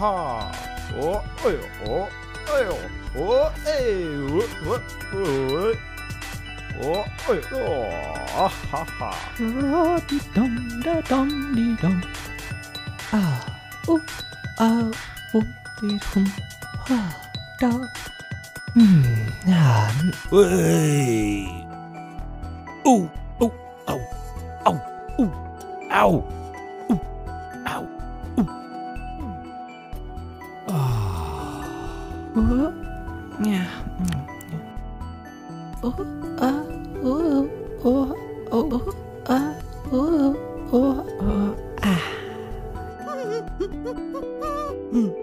哈，哦，哎呦，哦，哎呦，哦，哎，哦，哎呦，啊哈哈， 滴咚哒咚滴咚，啊呜啊呜滴咚，哈哒， 喂，哦哦哦哦哦哦哦哦哦啊！ 呀，啊啊啊！